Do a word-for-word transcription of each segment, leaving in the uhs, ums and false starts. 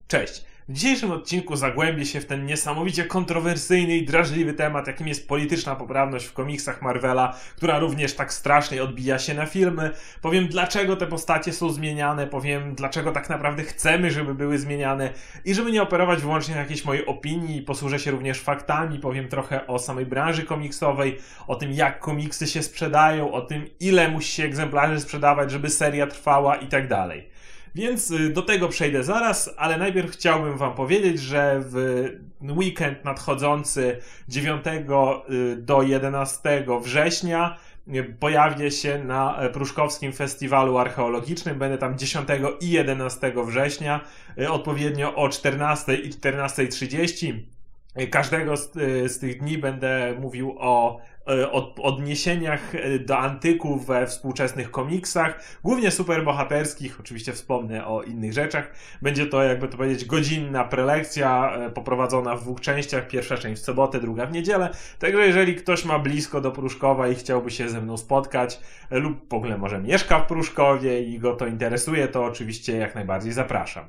Cześć! W dzisiejszym odcinku zagłębię się w ten niesamowicie kontrowersyjny i drażliwy temat, jakim jest polityczna poprawność w komiksach Marvela, która również tak strasznie odbija się na filmy. Powiem, dlaczego te postacie są zmieniane, powiem, dlaczego tak naprawdę chcemy, żeby były zmieniane i żeby nie operować wyłącznie na jakiejś mojej opinii, posłużę się również faktami, powiem trochę o samej branży komiksowej, o tym, jak komiksy się sprzedają, o tym, ile musi się egzemplarzy sprzedawać, żeby seria trwała i tak dalej. Więc do tego przejdę zaraz, ale najpierw chciałbym wam powiedzieć, że w weekend nadchodzący dziewiątego do jedenastego września pojawię się na Pruszkowskim Festiwalu Archeologicznym. Będę tam dziesiątego i jedenastego września, odpowiednio o czternastej i czternastej trzydzieści. Każdego z, z tych dni będę mówił o Od, odniesieniach do antyku we współczesnych komiksach, głównie superbohaterskich, oczywiście wspomnę o innych rzeczach. Będzie to, jakby to powiedzieć, godzinna prelekcja poprowadzona w dwóch częściach, pierwsza część w sobotę, druga w niedzielę. Także jeżeli ktoś ma blisko do Pruszkowa i chciałby się ze mną spotkać lub w ogóle może mieszka w Pruszkowie i go to interesuje, to oczywiście jak najbardziej zapraszam.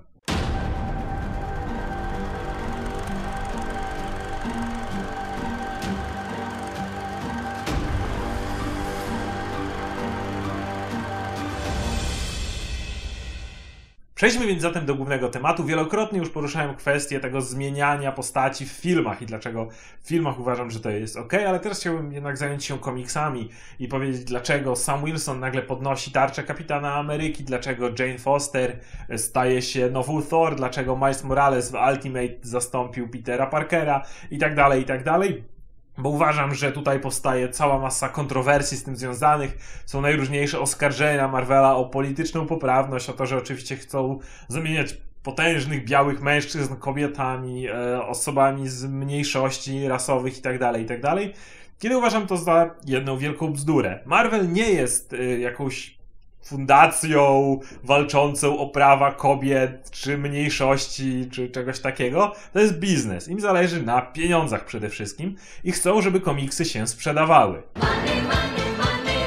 Przejdźmy więc zatem do głównego tematu. Wielokrotnie już poruszałem kwestię tego zmieniania postaci w filmach i dlaczego w filmach uważam, że to jest ok, ale teraz chciałbym jednak zająć się komiksami i powiedzieć, dlaczego Sam Wilson nagle podnosi tarczę Kapitana Ameryki, dlaczego Jane Foster staje się nową Thor, dlaczego Miles Morales w Ultimate zastąpił Petera Parkera i tak dalej, i tak dalej. Bo uważam, że tutaj powstaje cała masa kontrowersji z tym związanych. Są najróżniejsze oskarżenia Marvela o polityczną poprawność, o to, że oczywiście chcą zamieniać potężnych białych mężczyzn kobietami, e, osobami z mniejszości rasowych itd., itd. Kiedy uważam to za jedną wielką bzdurę. Marvel nie jest e, jakąś fundacją walczącą o prawa kobiet, czy mniejszości, czy czegoś takiego. To jest biznes. Im zależy na pieniądzach przede wszystkim i chcą, żeby komiksy się sprzedawały. Money, money, money.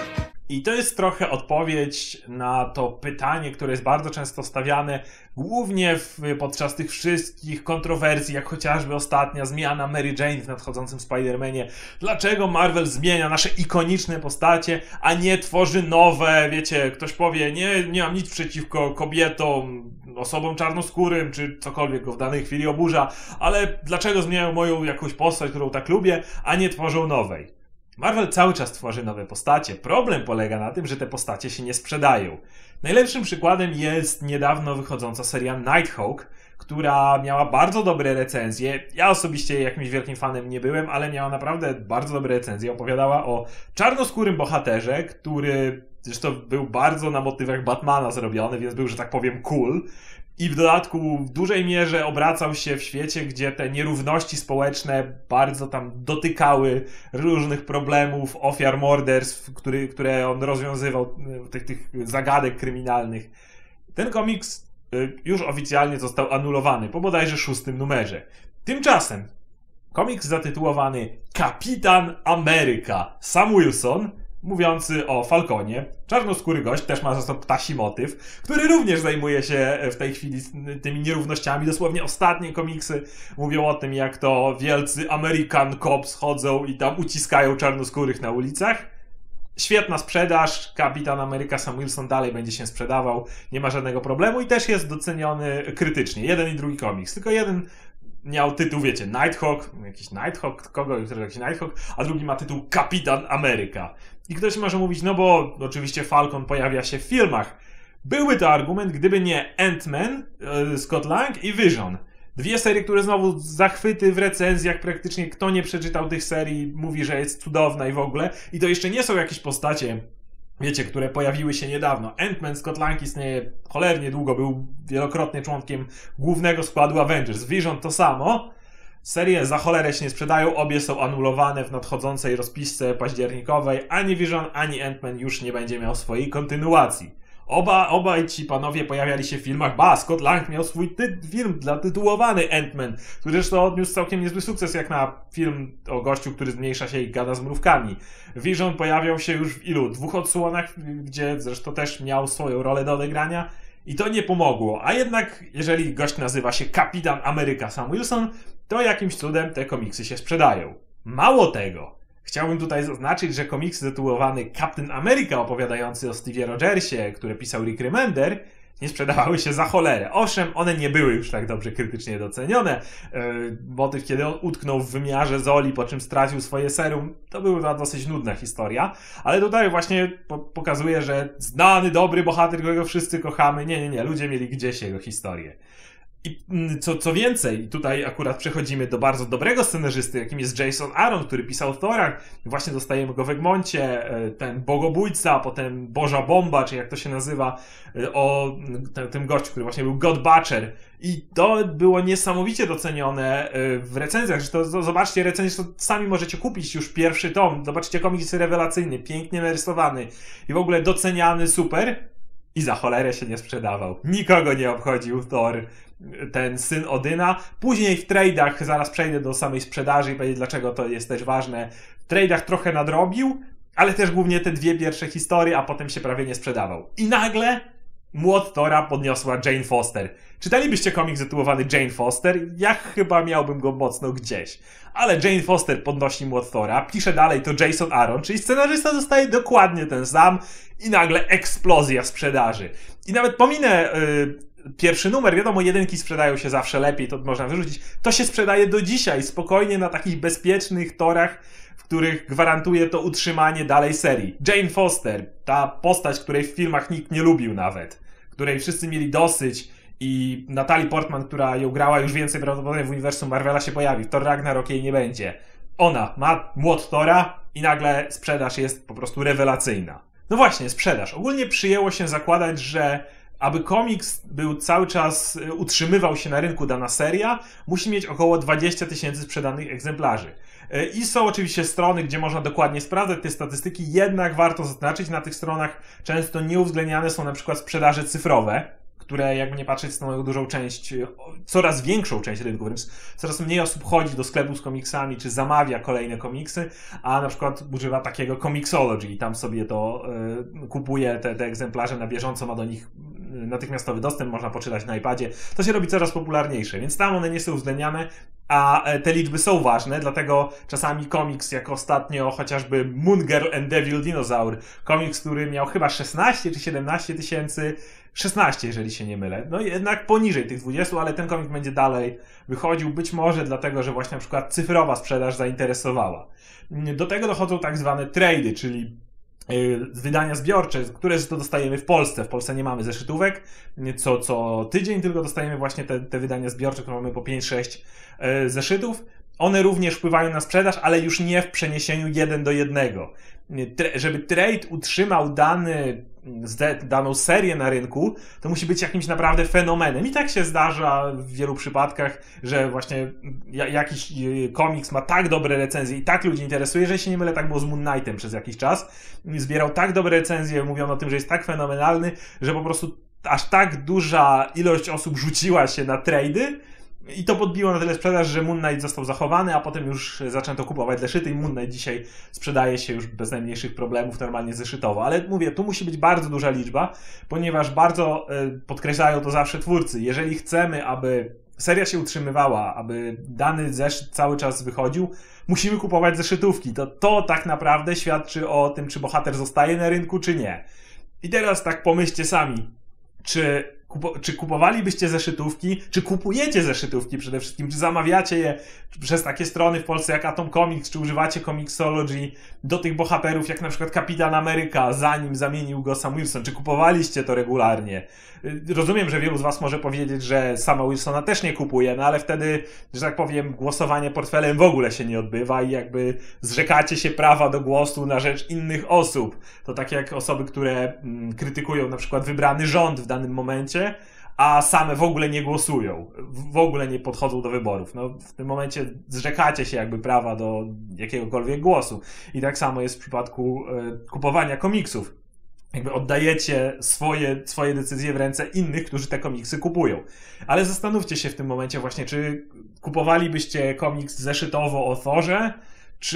I to jest trochę odpowiedź na to pytanie, które jest bardzo często stawiane, głównie w, podczas tych wszystkich kontrowersji, jak chociażby ostatnia zmiana Mary Jane w nadchodzącym Spider-Manie. Dlaczego Marvel zmienia nasze ikoniczne postacie, a nie tworzy nowe? Wiecie, ktoś powie, nie, nie mam nic przeciwko kobietom, osobom czarnoskórym, czy cokolwiek go w danej chwili oburza, ale dlaczego zmieniają moją jakąś postać, którą tak lubię, a nie tworzą nowej? Marvel cały czas tworzy nowe postacie. Problem polega na tym, że te postacie się nie sprzedają. Najlepszym przykładem jest niedawno wychodząca seria Nighthawk, która miała bardzo dobre recenzje. Ja osobiście jakimś wielkim fanem nie byłem, ale miała naprawdę bardzo dobre recenzje. Opowiadała o czarnoskórym bohaterze, który zresztą był bardzo na motywach Batmana zrobiony, więc był, że tak powiem, cool. I w dodatku w dużej mierze obracał się w świecie, gdzie te nierówności społeczne bardzo tam dotykały różnych problemów, ofiar morderstw, który, które on rozwiązywał, tych, tych zagadek kryminalnych. Ten komiks już oficjalnie został anulowany po bodajże szóstym numerze. Tymczasem komiks zatytułowany Kapitan Ameryka, Sam Wilson, mówiący o Falconie, czarnoskóry gość, też ma zresztą ptasi motyw, który również zajmuje się w tej chwili tymi nierównościami. Dosłownie ostatnie komiksy mówią o tym, jak to wielcy American Cops chodzą i tam uciskają czarnoskórych na ulicach. Świetna sprzedaż, Kapitan Ameryka Sam Wilson dalej będzie się sprzedawał, nie ma żadnego problemu i też jest doceniony krytycznie. Jeden i drugi komiks, tylko jeden miał tytuł, wiecie, Nighthawk, jakiś Nighthawk, kogo, jakiś Nighthawk, a drugi ma tytuł Kapitan Ameryka. I ktoś może mówić, no bo oczywiście Falcon pojawia się w filmach. Byłby to argument, gdyby nie Ant-Man, yy, Scott Lang i Vision. Dwie serie, które znowu zachwyty w recenzjach, praktycznie kto nie przeczytał tych serii mówi, że jest cudowna i w ogóle. I to jeszcze nie są jakieś postacie, wiecie, które pojawiły się niedawno. Ant-Man, Scott Lang istnieje cholernie długo, był wielokrotnie członkiem głównego składu Avengers. Vision to samo. Serie za cholerę się nie sprzedają, obie są anulowane w nadchodzącej rozpisce październikowej. Ani Vision, ani Ant-Man już nie będzie miał swojej kontynuacji. Oba, obaj ci panowie pojawiali się w filmach. Ba, Scott Lang miał swój ty- film zatytułowany Ant-Man, który zresztą odniósł całkiem niezły sukces jak na film o gościu, który zmniejsza się i gada z mrówkami. Vision pojawiał się już w ilu? Dwóch odsłonach, gdzie zresztą też miał swoją rolę do odegrania. I to nie pomogło. A jednak, jeżeli gość nazywa się Kapitan Ameryka Sam Wilson, to jakimś cudem te komiksy się sprzedają. Mało tego, chciałbym tutaj zaznaczyć, że komiksy zatytułowany Captain America, opowiadający o Steve'ie Rogersie, które pisał Rick Remender, nie sprzedawały się za cholerę. Owszem, one nie były już tak dobrze krytycznie docenione. Yy, motyw, kiedy on utknął w wymiarze Zoli, po czym stracił swoje serum, to była dosyć nudna historia. Ale tutaj właśnie po pokazuje, że znany, dobry bohater, którego wszyscy kochamy. Nie, nie, nie. Ludzie mieli gdzieś jego historię. I co, co więcej, tutaj akurat przechodzimy do bardzo dobrego scenarzysty, jakim jest Jason Aaron, który pisał Thora. Właśnie dostajemy go w Egmoncie, ten bogobójca, potem Boża Bomba, czy jak to się nazywa, o ten, tym gościu, który właśnie był God Butcher. I to było niesamowicie docenione w recenzjach. Że to, to, zobaczcie recenzję, to sami możecie kupić już pierwszy tom. Zobaczcie, komiks jest rewelacyjny, pięknie narysowany i w ogóle doceniany, super. I za cholerę się nie sprzedawał. Nikogo nie obchodził Thor, ten syn Odyna. Później w trade'ach, zaraz przejdę do samej sprzedaży i powiedzieć, dlaczego to jest też ważne. W trade'ach trochę nadrobił, ale też głównie te dwie pierwsze historie, a potem się prawie nie sprzedawał. I nagle młot Thora podniosła Jane Foster. Czytalibyście komiks zatytułowany Jane Foster? Ja chyba miałbym go mocno gdzieś. Ale Jane Foster podnosi młot Thora, pisze dalej to Jason Aaron, czyli scenarzysta zostaje dokładnie ten sam i nagle eksplozja sprzedaży. I nawet pominę yy, pierwszy numer, wiadomo, jedynki sprzedają się zawsze lepiej, to można wyrzucić. To się sprzedaje do dzisiaj, spokojnie na takich bezpiecznych torach, w których gwarantuje to utrzymanie dalej serii. Jane Foster, ta postać, której w filmach nikt nie lubił nawet, której wszyscy mieli dosyć i Natalie Portman, która ją grała już więcej prawdopodobnie w uniwersum Marvela się pojawi, w Thor Ragnarok jej nie będzie. Ona ma młot Thora i nagle sprzedaż jest po prostu rewelacyjna. No właśnie, sprzedaż. Ogólnie przyjęło się zakładać, że aby komiks był cały czas, utrzymywał się na rynku dana seria, musi mieć około dwadzieścia tysięcy sprzedanych egzemplarzy. I są oczywiście strony, gdzie można dokładnie sprawdzać te statystyki, jednak warto zaznaczyć, na tych stronach często nieuwzględniane są na przykład sprzedaże cyfrowe, które jakby nie patrzeć stanowią dużą część, coraz większą część rynku, wręcz coraz mniej osób chodzi do sklepu z komiksami, czy zamawia kolejne komiksy, a na przykład używa takiego Comixology i tam sobie to y, kupuje te, te egzemplarze na bieżąco, ma do nich natychmiastowy dostęp, można poczytać na iPadzie. To się robi coraz popularniejsze, więc tam one nie są uwzględniane, a te liczby są ważne, dlatego czasami komiks, jak ostatnio chociażby Moon Girl and Devil Dinosaur, komiks, który miał chyba szesnaście czy siedemnaście tysięcy, szesnaście, jeżeli się nie mylę. No jednak poniżej tych dwudziestu, ale ten komik będzie dalej wychodził, być może dlatego, że właśnie na przykład cyfrowa sprzedaż zainteresowała. Do tego dochodzą tak zwane trady, czyli wydania zbiorcze, które to dostajemy w Polsce. W Polsce nie mamy zeszytówek co, co tydzień, tylko dostajemy właśnie te, te wydania zbiorcze, które mamy po pięć sześć zeszytów. One również wpływają na sprzedaż, ale już nie w przeniesieniu jeden do jednego. Żeby trade utrzymał dany, daną serię na rynku, to musi być jakimś naprawdę fenomenem. I tak się zdarza w wielu przypadkach, że właśnie jakiś komiks ma tak dobre recenzje i tak ludzi interesuje, że się nie mylę, tak było z Moon Knightem przez jakiś czas. Zbierał tak dobre recenzje, mówiono o tym, że jest tak fenomenalny, że po prostu aż tak duża ilość osób rzuciła się na trady, i to podbiło na tyle sprzedaż, że Moon Knight został zachowany, a potem już zaczęto kupować zeszyty i Moon Knight dzisiaj sprzedaje się już bez najmniejszych problemów normalnie zeszytowo. Ale mówię, tu musi być bardzo duża liczba, ponieważ bardzo podkreślają to zawsze twórcy. Jeżeli chcemy, aby seria się utrzymywała, aby dany zeszyt cały czas wychodził, musimy kupować zeszytówki. To, to tak naprawdę świadczy o tym, czy bohater zostaje na rynku, czy nie. I teraz tak pomyślcie sami, czy Kupo- czy kupowalibyście zeszytówki, czy kupujecie zeszytówki przede wszystkim, czy zamawiacie je przez takie strony w Polsce jak Atom Comics, czy używacie Comixology do tych bohaterów jak na przykład Kapitan Ameryka, zanim zamienił go Sam Wilson, czy kupowaliście to regularnie? Rozumiem, że wielu z was może powiedzieć, że Sama Wilsona też nie kupuje, no ale wtedy, że tak powiem, głosowanie portfelem w ogóle się nie odbywa i jakby zrzekacie się prawa do głosu na rzecz innych osób. To tak jak osoby, które mm, krytykują na przykład wybrany rząd w danym momencie, a same w ogóle nie głosują, w ogóle nie podchodzą do wyborów. No, w tym momencie zrzekacie się jakby prawa do jakiegokolwiek głosu. I tak samo jest w przypadku y, kupowania komiksów. Jakby oddajecie swoje, swoje decyzje w ręce innych, którzy te komiksy kupują. Ale zastanówcie się w tym momencie właśnie, czy kupowalibyście komiks zeszytowo o Thorze, czy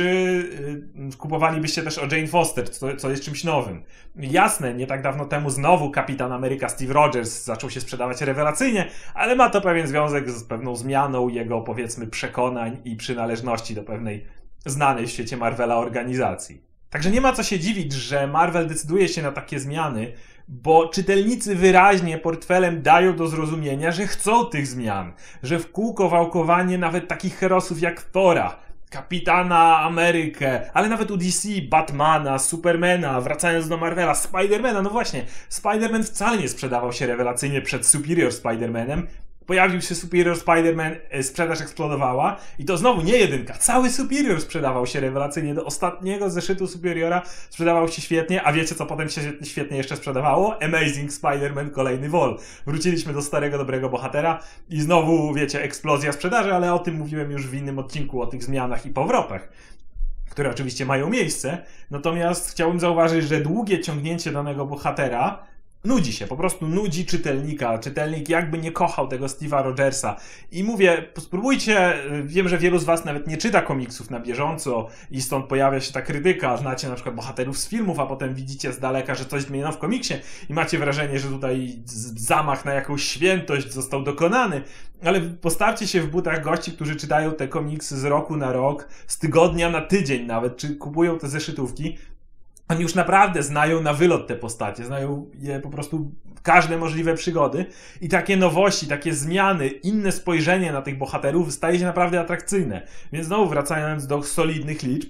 y, kupowalibyście też o Jane Foster, co, co jest czymś nowym. Jasne, nie tak dawno temu znowu Kapitan Ameryka Steve Rogers zaczął się sprzedawać rewelacyjnie, ale ma to pewien związek z pewną zmianą jego, powiedzmy, przekonań i przynależności do pewnej znanej w świecie Marvela organizacji. Także nie ma co się dziwić, że Marvel decyduje się na takie zmiany, bo czytelnicy wyraźnie portfelem dają do zrozumienia, że chcą tych zmian, że w kółko wałkowanie nawet takich herosów jak Thora, Kapitana Amerykę, ale nawet u D C, Batmana, Supermana, wracając do Marvela, Spidermana, no właśnie, Spiderman wcale nie sprzedawał się rewelacyjnie przed Superior Spider-Manem. Pojawił się Superior Spider-Man, sprzedaż eksplodowała i to znowu nie jedynka, cały Superior sprzedawał się rewelacyjnie, do ostatniego zeszytu Superiora sprzedawał się świetnie, a wiecie co potem się świetnie jeszcze sprzedawało? Amazing Spider-Man kolejny vol. Wróciliśmy do starego, dobrego bohatera i znowu, wiecie, eksplozja sprzedaży, ale o tym mówiłem już w innym odcinku, o tych zmianach i powrotach, które oczywiście mają miejsce, natomiast chciałbym zauważyć, że długie ciągnięcie danego bohatera nudzi się, po prostu nudzi czytelnika. Czytelnik jakby nie kochał tego Steve'a Rogersa. I mówię, spróbujcie, wiem, że wielu z was nawet nie czyta komiksów na bieżąco i stąd pojawia się ta krytyka. Znacie na przykład bohaterów z filmów, a potem widzicie z daleka, że coś zmieniono w komiksie i macie wrażenie, że tutaj zamach na jakąś świętość został dokonany. Ale postawcie się w butach gości, którzy czytają te komiksy z roku na rok, z tygodnia na tydzień nawet, czy kupują te zeszytówki. Oni już naprawdę znają na wylot te postacie, znają je po prostu każde możliwe przygody i takie nowości, takie zmiany, inne spojrzenie na tych bohaterów staje się naprawdę atrakcyjne. Więc znowu wracając do solidnych liczb,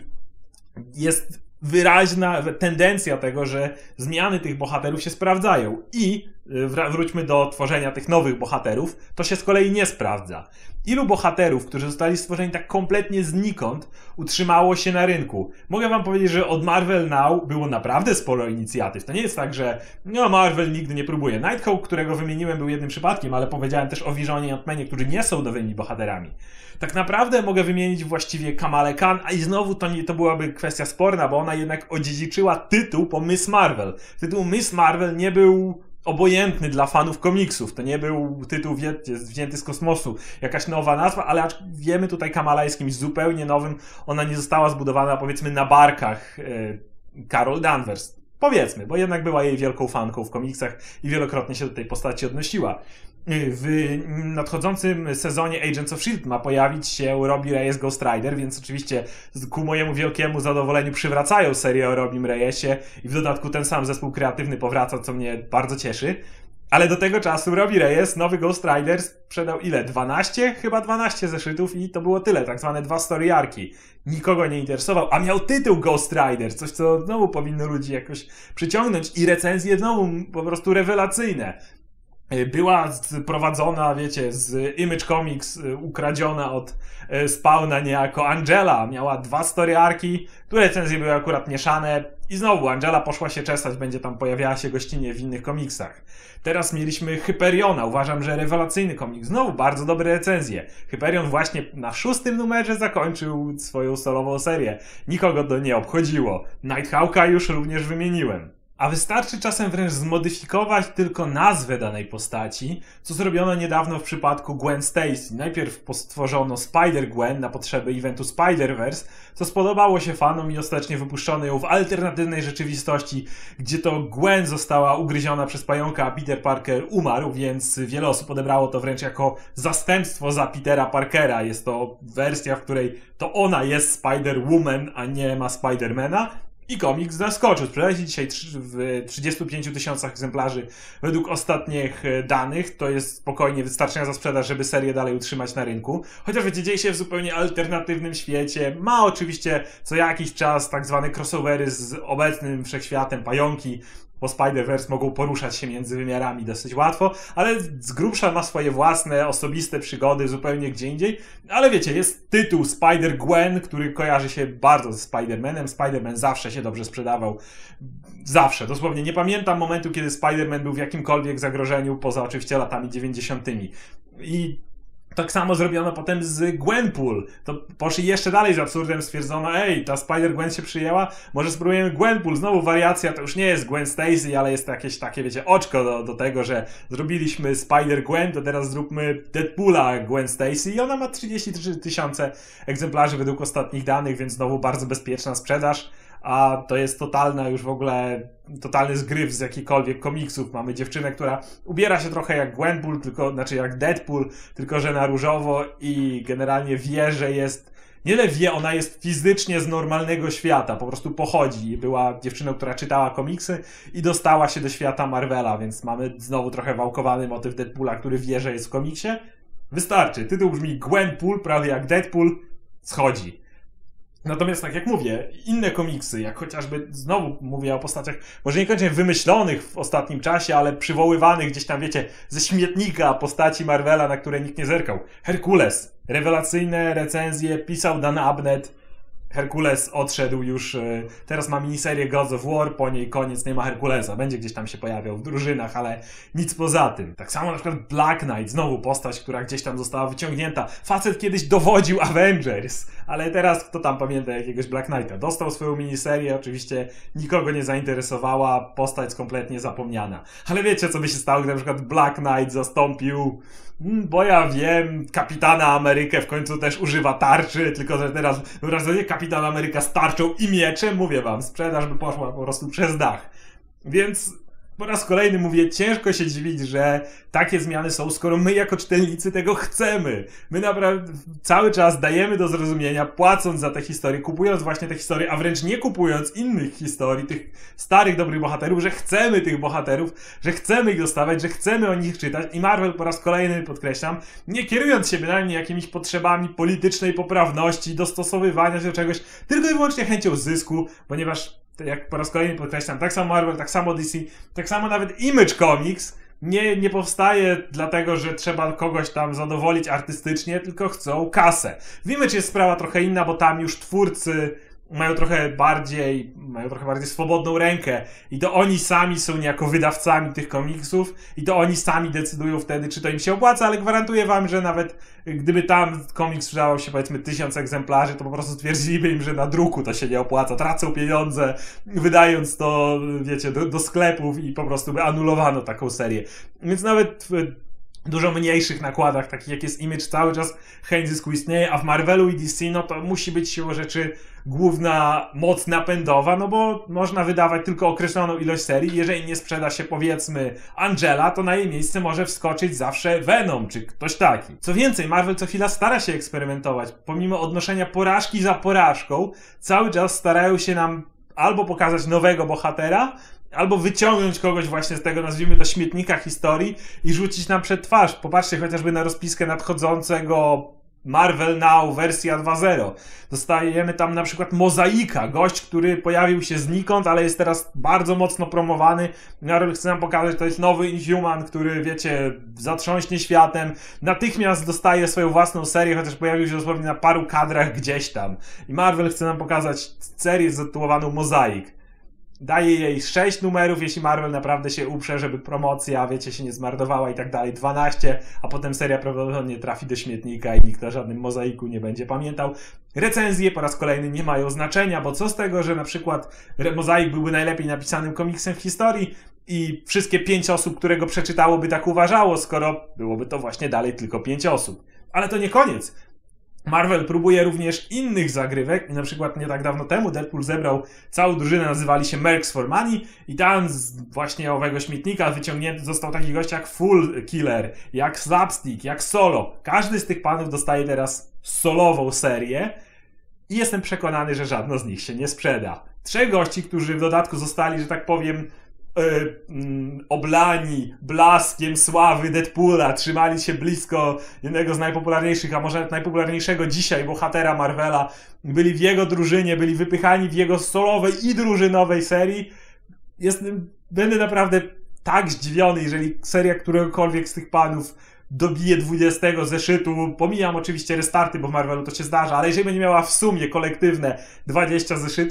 jest wyraźna tendencja tego, że zmiany tych bohaterów się sprawdzają i wróćmy do tworzenia tych nowych bohaterów, to się z kolei nie sprawdza. Ilu bohaterów, którzy zostali stworzeni tak kompletnie znikąd, utrzymało się na rynku? Mogę wam powiedzieć, że od Marvel Now było naprawdę sporo inicjatyw. To nie jest tak, że no, Marvel nigdy nie próbuje. Nighthawk, którego wymieniłem, był jednym przypadkiem, ale powiedziałem też o Visionie i Ant-Manie, którzy nie są nowymi bohaterami. Tak naprawdę mogę wymienić właściwie Kamale Khan, a i znowu to, nie, to byłaby kwestia sporna, bo ona jednak odziedziczyła tytuł po Miss Marvel. Tytuł Miss Marvel nie był obojętny dla fanów komiksów. To nie był tytuł wzięty z kosmosu, jakaś nowa nazwa, ale acz wiemy, tutaj Kamala jest kimś zupełnie nowym. Ona nie została zbudowana, powiedzmy, na barkach yy, Carol Danvers. Powiedzmy, bo jednak była jej wielką fanką w komiksach i wielokrotnie się do tej postaci odnosiła. W nadchodzącym sezonie Agents of Shield ma pojawić się Robbie Reyes Ghost Rider, więc oczywiście ku mojemu wielkiemu zadowoleniu przywracają serię o Robbie Reyesie i w dodatku ten sam zespół kreatywny powraca, co mnie bardzo cieszy. Ale do tego czasu Robbie Reyes, nowy Ghost Rider, sprzedał ile? dwanaście? Chyba dwanaście zeszytów i to było tyle, tak zwane dwa story arki. Nikogo nie interesował, a miał tytuł Ghost Rider, coś co znowu powinno ludzi jakoś przyciągnąć i recenzje znowu po prostu rewelacyjne. Była prowadzona, wiecie, z Image Comics, ukradziona od Spawna niejako Angela. Miała dwa story arki, tu recenzje były akurat mieszane i znowu Angela poszła się czesać, będzie tam pojawiała się gościnnie w innych komiksach. Teraz mieliśmy Hyperiona, uważam, że rewelacyjny komiks, znowu bardzo dobre recenzje. Hyperion właśnie na szóstym numerze zakończył swoją solową serię. Nikogo to nie obchodziło. Nighthawka już również wymieniłem. A wystarczy czasem wręcz zmodyfikować tylko nazwę danej postaci, co zrobiono niedawno w przypadku Gwen Stacy. Najpierw stworzono Spider-Gwen na potrzeby eventu Spider-Verse, co spodobało się fanom i ostatecznie wypuszczono ją w alternatywnej rzeczywistości, gdzie to Gwen została ugryziona przez pająka, a Peter Parker umarł, więc wiele osób odebrało to wręcz jako zastępstwo za Petera Parkera. Jest to wersja, w której to ona jest Spider-Woman, a nie ma Spider-Mana. I komiks zaskoczył. Sprzedaje się dzisiaj w trzydziestu pięciu tysiącach egzemplarzy według ostatnich danych. To jest spokojnie wystarczająca sprzedaż, żeby serię dalej utrzymać na rynku. Chociaż wiecie, dzieje się w zupełnie alternatywnym świecie. Ma oczywiście co jakiś czas tak zwane crossovery z obecnym wszechświatem. Pająki po Spider-Verse mogą poruszać się między wymiarami dosyć łatwo, ale z grubsza ma swoje własne, osobiste przygody zupełnie gdzie indziej. Ale wiecie, jest tytuł Spider-Gwen, który kojarzy się bardzo ze Spider-Manem. Spider-Man zawsze się dobrze sprzedawał. Zawsze, dosłownie. Nie pamiętam momentu, kiedy Spider-Man był w jakimkolwiek zagrożeniu, poza oczywiście latami dziewięćdziesiątymi. I Tak samo zrobiono potem z Gwenpool. To poszli jeszcze dalej z absurdem, stwierdzono, ej, ta Spider-Gwen się przyjęła, może spróbujemy Gwenpool. Znowu wariacja, to już nie jest Gwen Stacy, ale jest jakieś takie, wiecie, oczko do, do tego, że zrobiliśmy Spider-Gwen, to teraz zróbmy Deadpoola Gwen Stacy i ona ma trzydzieści trzy tysiące egzemplarzy według ostatnich danych, więc znowu bardzo bezpieczna sprzedaż. A to jest totalna już w ogóle, totalny zgryw z jakichkolwiek komiksów. Mamy dziewczynę, która ubiera się trochę jak Gwenpool, tylko, znaczy jak Deadpool, tylko że na różowo i generalnie wie, że jest, nie tyle wie, ona jest fizycznie z normalnego świata, po prostu pochodzi. Była dziewczyną, która czytała komiksy i dostała się do świata Marvela, więc mamy znowu trochę wałkowany motyw Deadpoola, który wie, że jest w komiksie. Wystarczy, tytuł brzmi Gwenpool, prawie jak Deadpool, schodzi. Natomiast tak jak mówię, inne komiksy, jak chociażby, znowu mówię o postaciach, może niekoniecznie wymyślonych w ostatnim czasie, ale przywoływanych gdzieś tam, wiecie, ze śmietnika postaci Marvela, na które nikt nie zerkał. Herkules. Rewelacyjne recenzje pisał Dan Abnett. Herkules odszedł już, teraz ma miniserię Gods of War, po niej koniec, nie ma Herkulesa, będzie gdzieś tam się pojawiał w drużynach, ale nic poza tym. Tak samo na przykład Black Knight, znowu postać, która gdzieś tam została wyciągnięta. Facet kiedyś dowodził Avengers, ale teraz kto tam pamięta jakiegoś Black Knighta? Dostał swoją miniserię, oczywiście nikogo nie zainteresowała, postać kompletnie zapomniana. Ale wiecie, co by się stało, gdy na przykład Black Knight zastąpił, bo ja wiem, Kapitana Amerykę w końcu też używa tarczy, tylko że teraz wyobraźcie, Kapitan Ameryka z tarczą i mieczem, mówię wam, sprzedaż by poszła po prostu przez dach. Więc po raz kolejny mówię, ciężko się dziwić, że takie zmiany są, skoro my jako czytelnicy tego chcemy. My naprawdę cały czas dajemy do zrozumienia, płacąc za te historie, kupując właśnie te historie, a wręcz nie kupując innych historii, tych starych, dobrych bohaterów, że chcemy tych bohaterów, że chcemy ich dostawać, że chcemy o nich czytać i Marvel po raz kolejny, podkreślam, nie kierując się bynajmniej jakimiś potrzebami politycznej poprawności, dostosowywania się do czegoś, tylko i wyłącznie chęcią zysku, ponieważ jak po raz kolejny podkreślam, tak samo Marvel, tak samo D C, tak samo nawet Image Comics nie, nie powstaje dlatego, że trzeba kogoś tam zadowolić artystycznie, tylko chcą kasę. W Image jest sprawa trochę inna, bo tam już twórcy mają trochę bardziej, mają trochę bardziej swobodną rękę i to oni sami są niejako wydawcami tych komiksów i to oni sami decydują wtedy, czy to im się opłaca, ale gwarantuję wam, że nawet gdyby tam komiks sprzedawał się powiedzmy tysiąc egzemplarzy, to po prostu stwierdziliby im, że na druku to się nie opłaca, tracą pieniądze, wydając to, wiecie, do, do sklepów i po prostu by anulowano taką serię. Więc nawet w dużo mniejszych nakładach, takich jak jest Image, cały czas chęć zysku istnieje, a w Marvelu i D C, no to musi być siłą rzeczy główna moc napędowa, no bo można wydawać tylko określoną ilość serii. Jeżeli nie sprzeda się, powiedzmy, Angela, to na jej miejsce może wskoczyć zawsze Venom, czy ktoś taki. Co więcej, Marvel co chwila stara się eksperymentować. Pomimo odnoszenia porażki za porażką, cały czas starają się nam albo pokazać nowego bohatera, albo wyciągnąć kogoś właśnie z tego, nazwijmy to, śmietnika historii i rzucić nam przed twarz. Popatrzcie chociażby na rozpiskę nadchodzącego Marvel Now wersja dwa zero. Dostajemy tam na przykład Mozaika, gość, który pojawił się znikąd, ale jest teraz bardzo mocno promowany. Marvel chce nam pokazać, że to jest nowy Inhuman, który, wiecie, zatrząśnie światem. Natychmiast dostaje swoją własną serię, chociaż pojawił się dosłownie na paru kadrach gdzieś tam. I Marvel chce nam pokazać serię zatytułowaną Mozaik. Daje jej sześć numerów, jeśli Marvel naprawdę się uprze, żeby promocja, wiecie, się nie zmarnowała i tak dalej, dwanaście, a potem seria prawdopodobnie trafi do śmietnika i nikt o żadnym Mozaiku nie będzie pamiętał. Recenzje po raz kolejny nie mają znaczenia, bo co z tego, że na przykład Mozaik byłby najlepiej napisanym komiksem w historii i wszystkie pięć osób, które go przeczytało, by tak uważało, skoro byłoby to właśnie dalej tylko pięć osób. Ale to nie koniec. Marvel próbuje również innych zagrywek i na przykład nie tak dawno temu Deadpool zebrał całą drużynę, nazywali się Mercs for Money i tam z właśnie owego śmietnika wyciągnięty został taki gość jak Full Killer, jak Slapstick, jak Solo. Każdy z tych panów dostaje teraz solową serię i jestem przekonany, że żadna z nich się nie sprzeda. Trzech gości, którzy w dodatku zostali, że tak powiem, Yy, yy, oblani blaskiem sławy Deadpoola, trzymali się blisko jednego z najpopularniejszych, a może nawet najpopularniejszego dzisiaj bohatera Marvela, byli w jego drużynie, byli wypychani w jego solowej i drużynowej serii. Jestem, będę naprawdę tak zdziwiony, jeżeli seria któregokolwiek z tych panów dobije dwudziestego zeszytu. Pomijam oczywiście restarty, bo w Marvelu to się zdarza, ale jeżeli będzie miała w sumie kolektywne dwadzieścia zeszytów,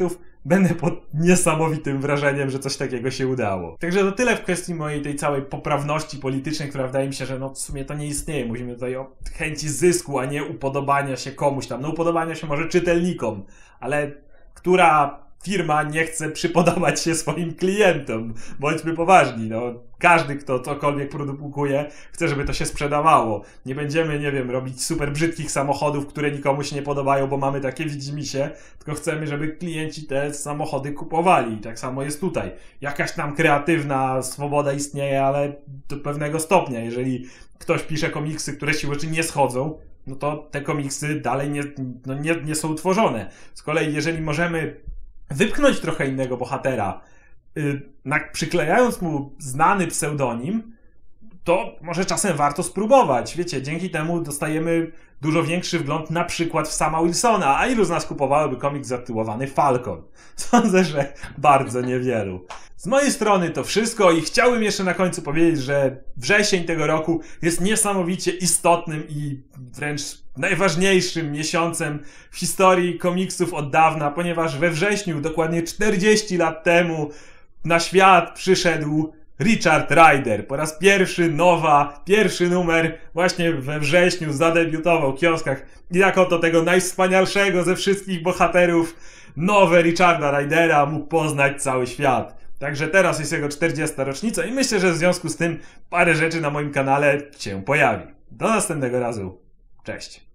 będę pod niesamowitym wrażeniem, że coś takiego się udało. Także to tyle w kwestii mojej tej całej poprawności politycznej, która wydaje mi się, że no w sumie to nie istnieje. Mówimy tutaj o chęci zysku, a nie upodobania się komuś tam. No upodobania się może czytelnikom, ale która firma nie chce przypodobać się swoim klientom? Bądźmy poważni, no. Każdy, kto cokolwiek produkuje, chce, żeby to się sprzedawało. Nie będziemy, nie wiem, robić super brzydkich samochodów, które nikomu się nie podobają, bo mamy takie widzimisię, tylko chcemy, żeby klienci te samochody kupowali. I tak samo jest tutaj. Jakaś tam kreatywna swoboda istnieje, ale do pewnego stopnia. Jeżeli ktoś pisze komiksy, które siłą rzeczy nie schodzą, no to te komiksy dalej nie, no nie, nie są tworzone. Z kolei, jeżeli możemy wypchnąć trochę innego bohatera, yy, na, przyklejając mu znany pseudonim, to może czasem warto spróbować. Wiecie, dzięki temu dostajemy dużo większy wgląd na przykład w Sama Wilsona. A ilu z nas kupowałyby komiks zatytułowany Falcon? Sądzę, że bardzo niewielu. Z mojej strony to wszystko i chciałbym jeszcze na końcu powiedzieć, że wrzesień tego roku jest niesamowicie istotnym i wręcz najważniejszym miesiącem w historii komiksów od dawna, ponieważ we wrześniu, dokładnie czterdzieści lat temu, na świat przyszedł Richard Rider. Po raz pierwszy nowa, pierwszy numer właśnie we wrześniu zadebiutował w kioskach i jako to tego najwspanialszego ze wszystkich bohaterów, nowe Richarda Rydera mógł poznać cały świat. Także teraz jest jego czterdziesta rocznica i myślę, że w związku z tym parę rzeczy na moim kanale się pojawi. Do następnego razu. Cześć.